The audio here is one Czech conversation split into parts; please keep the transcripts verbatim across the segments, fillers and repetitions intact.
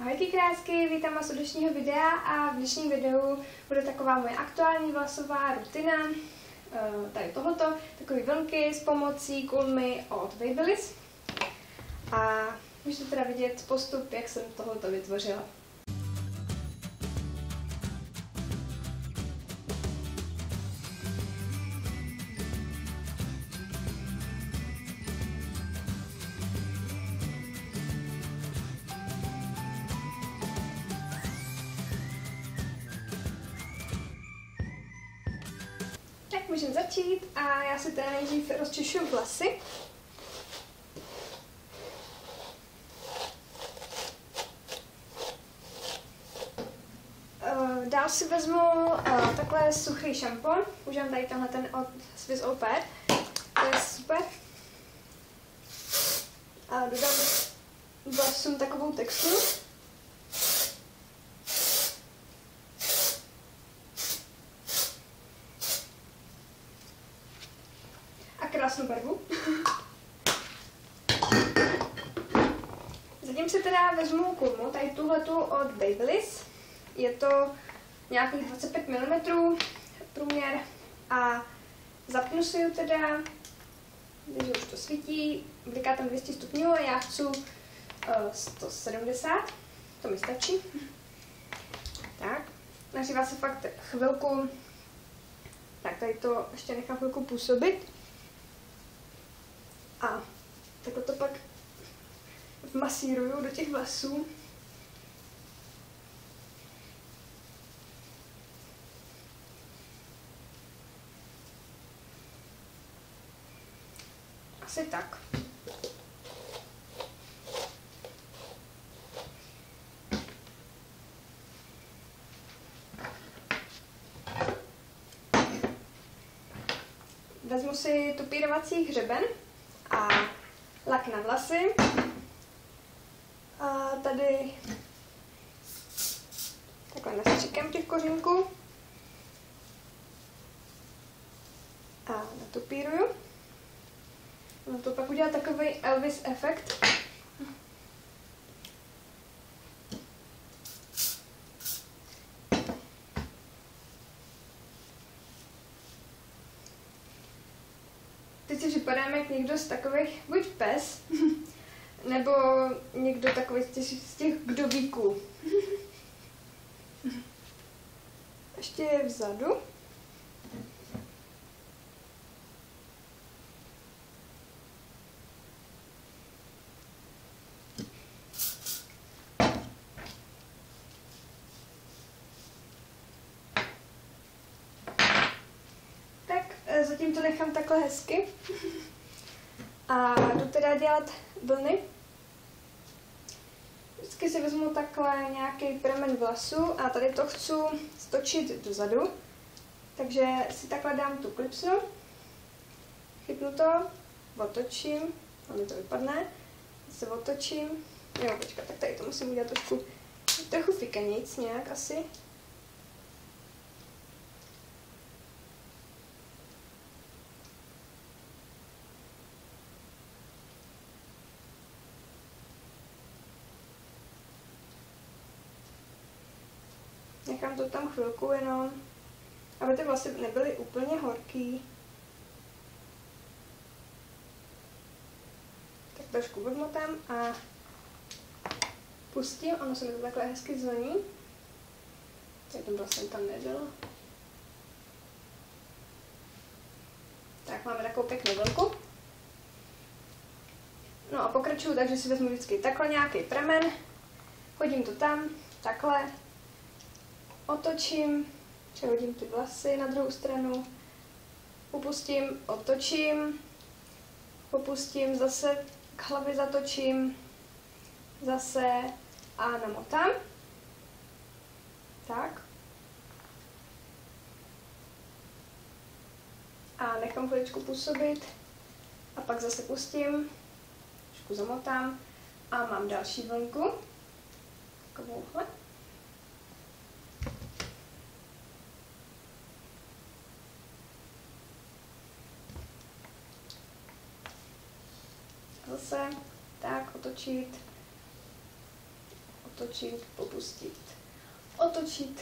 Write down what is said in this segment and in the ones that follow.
Ahojky krásky, vítám vás u dnešního videa a v dnešním videu bude taková moje aktuální vlasová rutina tady tohoto, takové vlnky s pomocí kulmy od Babyliss a můžete teda vidět postup, jak jsem tohoto vytvořila. Tak můžeme začít a já si teda nejdřív rozčešu vlasy. Dál si vezmu uh, takhle suchý šampon. Užívám tady tenhle ten od Swiss Au Pair. To je super. A dodám vlasům takovou texturu. A krásnou barvu. Zatím si teda vezmu kulmu, tady tuhletu od Babyliss. Je to nějakých dvacet pět milimetrů průměr a zapnu si ji teda, když už to svítí, bliká tam dvě stě stupňů a já chci uh, sto sedmdesát, to mi stačí. Tak, nahřívá se fakt chvilku, tak tady to ještě nechám chvilku působit a takhle to pak vmasíruju do těch vlasů. Asi tak. Vezmu si tupírovací hřeben a lak na vlasy. A tady takhle nastříkám těch kořínků a natupíruju. No to pak udělá takový Elvis efekt. Teď si připadáme jak někdo z takových, buď pes, nebo někdo takový z těch, z těch kdovíků. Ještě je vzadu. Zatím to nechám takhle hezky a jdu teda dělat vlny. Vždycky si vezmu takhle nějaký pramen vlasu a tady to chci stočit dozadu, takže si takhle dám tu klipsnu, chytnu to, otočím, a mi to vypadne, se otočím, jo počkat, tak tady to musím udělat trošku, trochu fikanějc nějak asi. Nechám to tam chvilku jenom, aby ty vlasy nebyly úplně horký. Tak trošku odmotám a pustím, ono se mi to takhle hezky zvoní. Tady ten vlasem tam nebylo. Tak máme takovou pěknou vlnku. No a pokračuju, takže si vezmu vždycky takhle nějaký pramen, hodím to tam, takhle. Otočím, přehodím ty vlasy na druhou stranu, upustím, otočím, popustím, zase k hlavě zatočím, zase a namotám. Tak. A nechám chviličku působit a pak zase pustím, trošku zamotám a mám další vlnku, takovouhle. Zase tak otočit, otočit, popustit, otočit.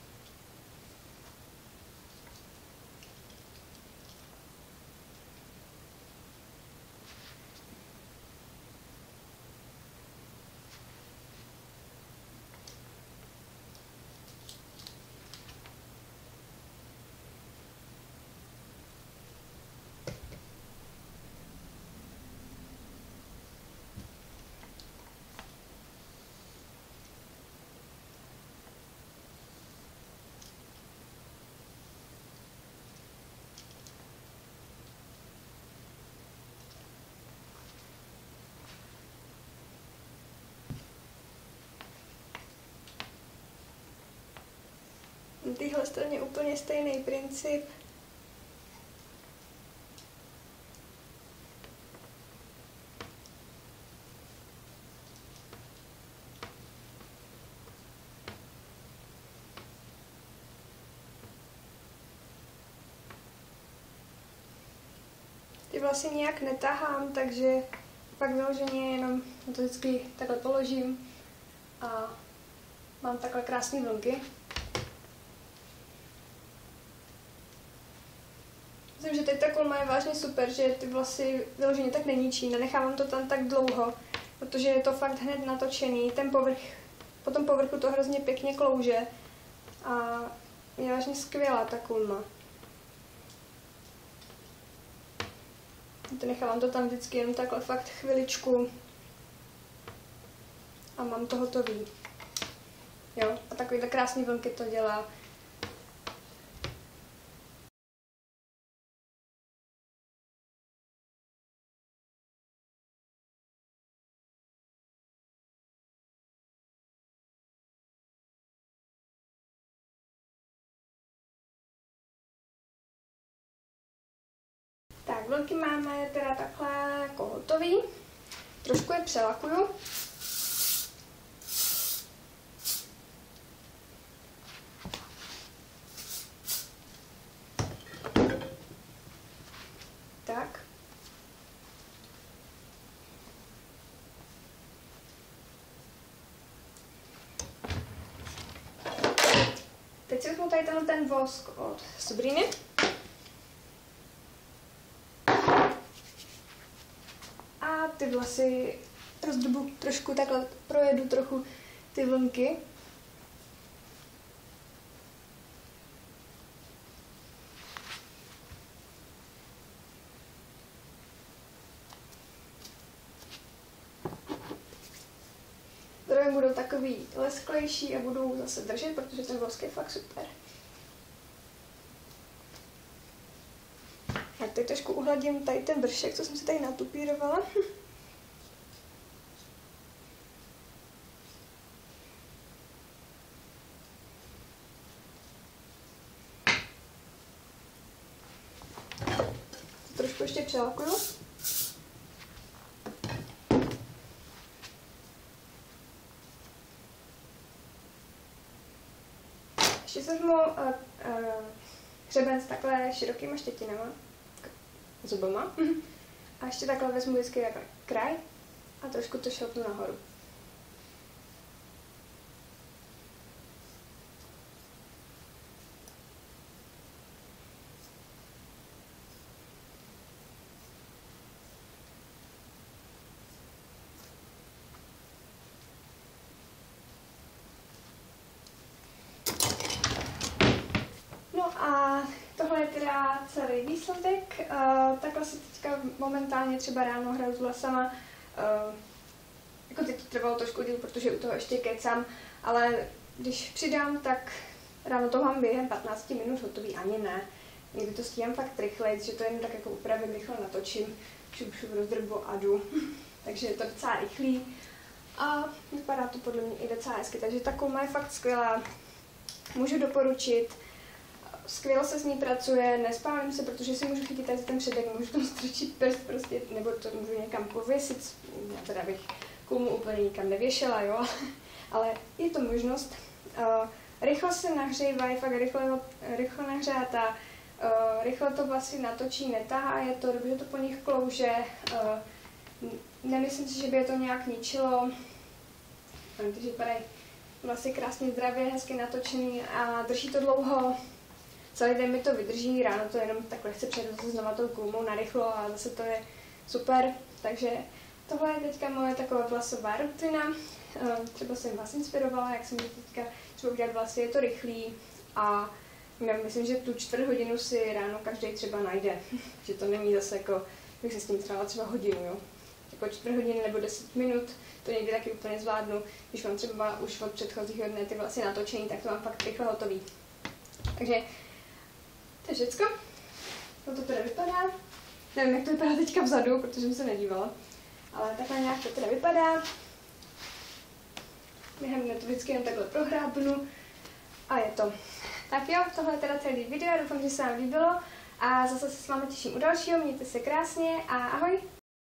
Na téhle straně úplně stejný princip. Ty vlasy nějak netahám, takže pak vyloženě jenom to vždycky takhle položím a mám takhle krásné vlnky. Myslím, že teď ta kulma je vážně super, že ty vlasy vyloženě tak neníčí, nenechávám to tam tak dlouho, protože je to fakt hned natočený, ten povrch, po tom povrchu to hrozně pěkně klouže a je vážně skvělá ta kulma. Nechávám to tam vždycky jenom takhle fakt chviličku a mám to hotový. Jo, a takovýhle krásný vlnky to dělá. Tak, vlnky máme teda takhle jako hotový. Trošku je přelakuju. Tak. Teď si vezmu tady ten, ten vosk od Sabriny. A ty vlasy rozdrbu trošku, takhle projedu trochu ty vlnky. Zároveň budou takový lesklejší a budou zase držet, protože ten vosk je fakt super. Tak teď trošku uhladím tady ten vršek, co jsem si tady natupírovala. Trošku ještě přelakuju. Ještě se vezmu uh, uh, hřeben s takhle širokýma štětinama, zubama. A ještě takhle vezmu vždycky takhle kraj a trošku to šoupnu nahoru. No a tohle je teda celý výsledek. Uh, takhle si teďka momentálně třeba ráno hraju s vlasama. Uh, jako teď to trvalo trošku díl, protože u toho ještě kecám, ale když přidám, tak ráno to mám během patnáct minut hotový, ani ne. Někdy to stíhám fakt rychleji, že to jen tak jako upravím, rychle natočím, šup, šup, rozdrbu a jdu. Takže je to docela rychlý a vypadá to podle mě i docela hezky, takže ta kulma je fakt skvělá. Můžu doporučit. Skvěle se s ní pracuje, nespálím se, protože si můžu chytit tady ten předek, můžu tam strčit prst prostě, nebo to můžu někam pověsit, já teda bych kulmu úplně nikam nevěšela, jo, ale je to možnost. Uh, rychle se nahřívají, fakt rychle, rychle nahřátá, uh, rychle to vlasy natočí, netahá, je to dobře, to po nich klouže, uh, nemyslím si, že by je to nějak ničilo. Takže vypadají vlasy krásně zdravě, hezky natočený a drží to dlouho. Celý den mi to vydrží, ráno to jenom takhle chci přejít zase znova tou gumou narychlo a zase to je super. Takže tohle je teďka moje taková vlasová rutina. Třeba jsem vás inspirovala, jak jsem teďka třeba udělat vlasy, je to rychlý a já myslím, že tu čtvrt hodinu si ráno každý třeba najde. Že to není zase jako, bych se s tím třeba třeba hodinu, jo. Jako čtvrt hodiny nebo deset minut, to někdy taky úplně zvládnu. Když mám třeba už od předchozího dne ty vlasy natočený, tak to mám fakt rychle hotový. Takže to je všecko. No to teda vypadá. Nevím, jak to vypadá teďka vzadu, protože jsem se nedívala. Ale takhle nějak to teda vypadá. Během dne to vždycky jen takhle prohrábnu. A je to. Tak jo, tohle je teda celý video, doufám, že se vám líbilo. A zase se s vámi těším u dalšího, mějte se krásně a ahoj!